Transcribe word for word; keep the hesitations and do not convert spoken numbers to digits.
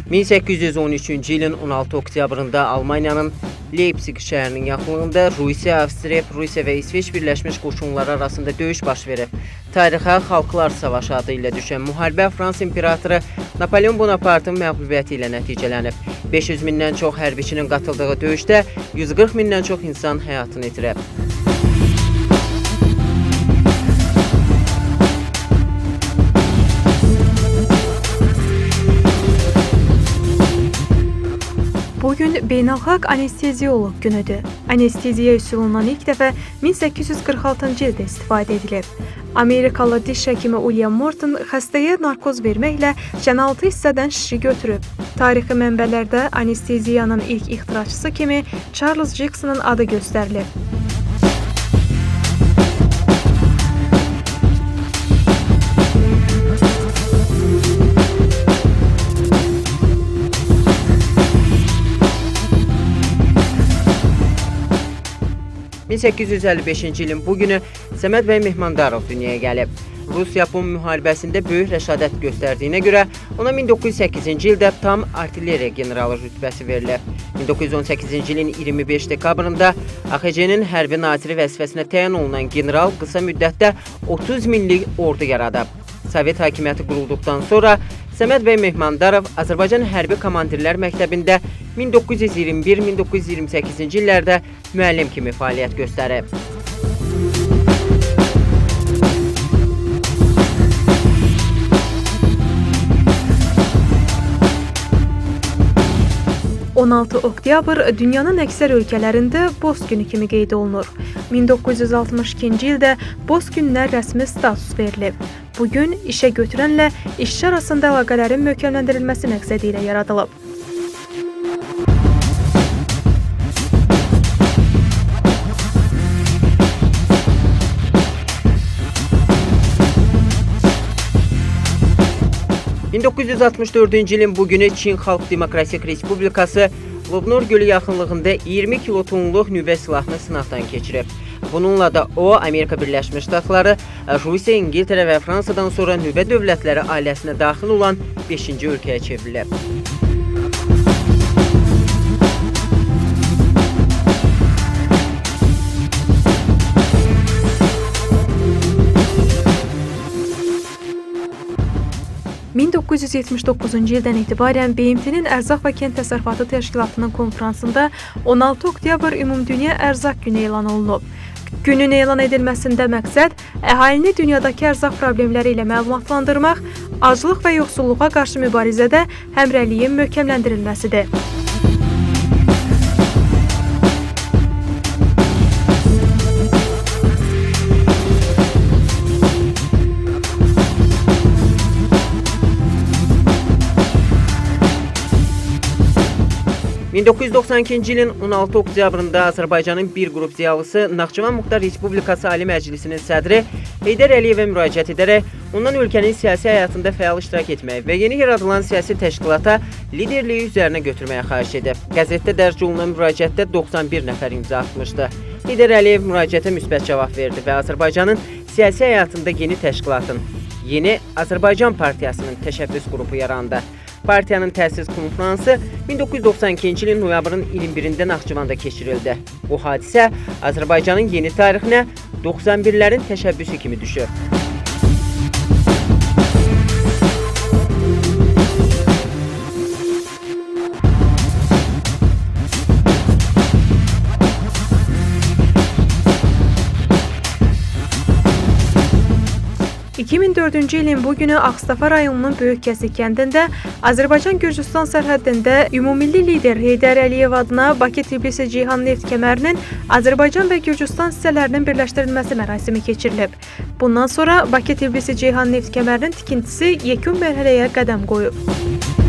min səkkiz yüz on üçüncü ilin on altı oktyabrında Almaniyanın Leipzig şəhərinin yaxınlığında Rusiya, Avstriya, Rusiya və İsveç Birləşmiş Qoşunları arasında döyüş baş verib. Tarixə Xalqlar Savaşı adı ilə düşən müharibə Fransa imperatoru Napoleon Bonaparte'ın məğlubiyyəti ilə nəticələnib. beş yüz mindən çox hərbiçinin qatıldığı döyüşdə yüz qırx mindən çox insan həyatını itirib. Bugün Beynəlxalq Anesteziyoloq günüdür. Anesteziya üsulundan ilk dəfə min səkkiz yüz qırx altıncı ildə istifadə edilib. Amerikalı diş həkimi William Morton xəstəyə narkoz verməklə şən altı hissədən şişi götürüb. Tarixi mənbələrdə anesteziyanın ilk ixtiraçısı kimi Charles Jackson'ın adı göstərilib. min səkkiz yüz əlli beşinci ilin bu günü Səməd bəy Mehmandarov dünyaya gəlib. Rus-Yapon müharibəsində böyük rəşadət göstərdiyinə görə ona min doqquz yüz səkkizinci ildə tam artilleriya generalı rütbəsi verilib. min doqquz yüz on səkkizinci ilin iyirmi beş dekabrında A X C-nin hərbi naziri vəzifəsinə təyin olunan general qısa müddətdə otuz minlik ordu yaradıb. Sovet hakimiyyəti qurulduqdan sonra Səməd bəy Mehmandarov Azərbaycan Hərbi Komandirlər Məktəbində min doqquz yüz iyirmi bir min doqquz yüz iyirmi səkkizinci illərdə müəllim kimi fəaliyyət göstərib. on altı oktyabr dünyanın əksər ölkələrində Boz günü kimi qeyd olunur. min doqquz yüz altmış ikinci ildə Boz gününə rəsmi status verilib. Bu gün işə götürənlə işçi arasında əlaqələrin möhkəmləndirilməsi məqsədi ilə yaradılıb. min doqquz yüz altmış dördüncü ilin bu günü Çin Xalq Demokratik Respublikası Lobnor gölü yaxınlığında iyirmi kilotonluq nüvə silahını sınaqdan keçirib. Bununla da o, Amerika Birləşmiş Ştatları, Rusiya, İngiltərə və Fransadan sonra nüvə dövlətləri ailəsinə daxil olan beşinci ölkəyə çevrilib. min doqquz yüz yetmiş doqquzuncu ildən etibarən B M T-nin Ərzaq və Kənd Təsərrüfatı Təşkilatının konfransında on altı oktyabr Ümumdünya Ərzaq Günü elan olunub. Günün elan edilməsində məqsəd əhalini dünyadakı ərzaq problemləri ilə məlumatlandırmaq, aclıq və yoxsulluğa qarşı mübarizədə həmrəyliyin möhkəmləndirilməsidir. min doqquz yüz doxsan ikinci ilin on altı oktyabrında Azərbaycanın bir qrup ziyalısı Naxçıvan Muxtar Respublikası Ali Məclisinin sədri Heydər Əliyevə müraciət edərək ondan ölkənin siyasi həyatında fəal iştirak etmək və yeni yaradılan siyasi təşkilata liderliyi üzərinə götürməyə xahiş edib. Qəzetdə dərc olunan müraciətdə doxsan bir nəfər imza atmışdı. Heydər Əliyev müraciətə müsbət cavab verdi və Azərbaycanın siyasi həyatında yeni təşkilatın, yeni Azərbaycan Partiyasının təşəbbüs qrupu yarandı. Partiyanın təsis konfransı min doqquz yüz doxsan ikinci ilin noyabrın iyirmi birində Naxçıvanda keçirildi. Bu hadisə Azərbaycanın yeni tarixinə doxsan birlərin təşəbbüsü kimi düşür. iki min dördüncü ilin bu günü Ağstafa rayonunun Böyükkəsik kəndində Azərbaycan-Gürcüstan sərhəddində ümumilli lider Heydər Əliyev adına Bakı-Tbilisi-Ceyhan neft kəmərinin Azərbaycan və Gürcüstan hissələrinin birləşdirilməsi mərasimi keçirilib. Bundan sonra Bakı-Tbilisi-Ceyhan neft kəmərinin tikintisi yekun mərhələyə qədəm qoyub.